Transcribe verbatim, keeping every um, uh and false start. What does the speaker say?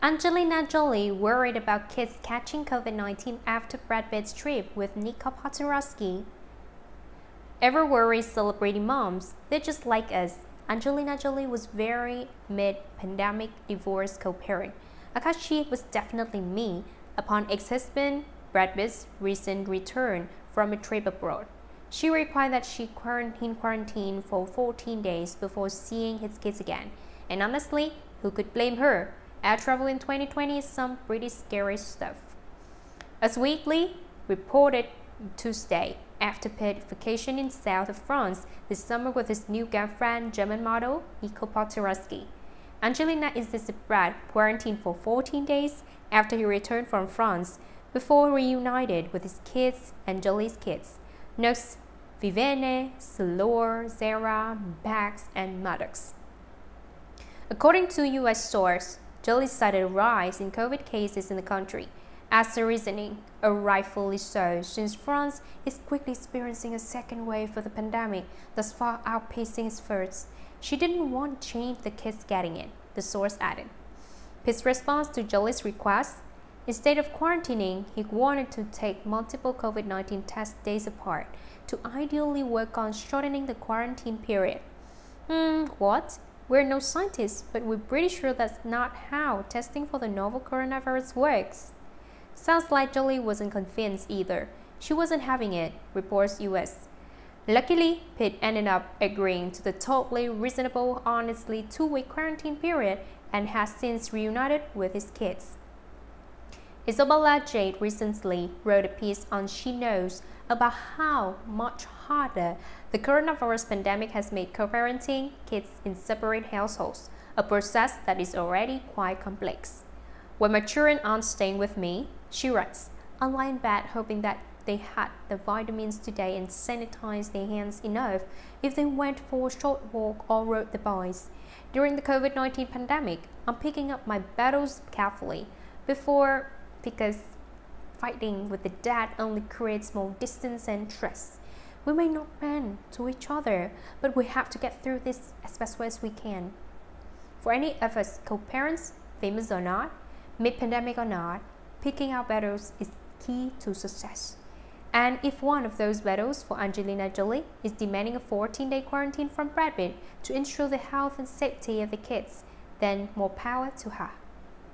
Angelina Jolie worried about kids catching COVID nineteen after Brad Pitt's trip with Nico Paturowski. Ever worried celebrity moms? They're just like us. Angelina Jolie was very mid-pandemic divorce co-parent. Akashi was definitely me upon ex-husband Brad Pitt's recent return from a trip abroad. She replied that she quarantined quarantine for fourteen days before seeing his kids again. And honestly, who could blame her? Air travel in twenty twenty is some pretty scary stuff. As Weekly reported Tuesday, after Pitt vacation in south of France this summer with his new girlfriend, German model Nico Paturowski, Angelina insisted Brad quarantined for fourteen days after he returned from France before reunited with his kids and Jolie's kids, Nox, Vivienne, Salor, Zara, Bax, and Maddox. According to U S source, Jolie cited a rise in COVID cases in the country as the reasoning, rightfully so, since France is quickly experiencing a second wave of the pandemic, thus far outpacing its first. She didn't want to change the kids getting it, the source added. His response to Jolie's request, instead of quarantining, he wanted to take multiple COVID nineteen test days apart to ideally work on shortening the quarantine period. Hmm, what? We're no scientists, but we're pretty sure that's not how testing for the novel coronavirus works. Sounds like Jolie wasn't convinced either. She wasn't having it, reports U S. Luckily, Pitt ended up agreeing to the totally reasonable, honestly two-week quarantine period and has since reunited with his kids. Isabella Jade recently wrote a piece on She Knows about how much harder the coronavirus pandemic has made co-parenting kids in separate households, a process that is already quite complex. When my children aren't staying with me, she writes, I lie in bed hoping that they had the vitamins today and sanitized their hands enough if they went for a short walk or rode the bikes. During the COVID nineteen pandemic, I'm picking up my battles carefully before because fighting with the dad only creates more distance and stress. We may not bend to each other, but we have to get through this as best as we can. For any of us co-parents, famous or not, mid-pandemic or not, picking our battles is key to success. And if one of those battles for Angelina Jolie is demanding a fourteen-day quarantine from Brad Pitt to ensure the health and safety of the kids, then more power to her.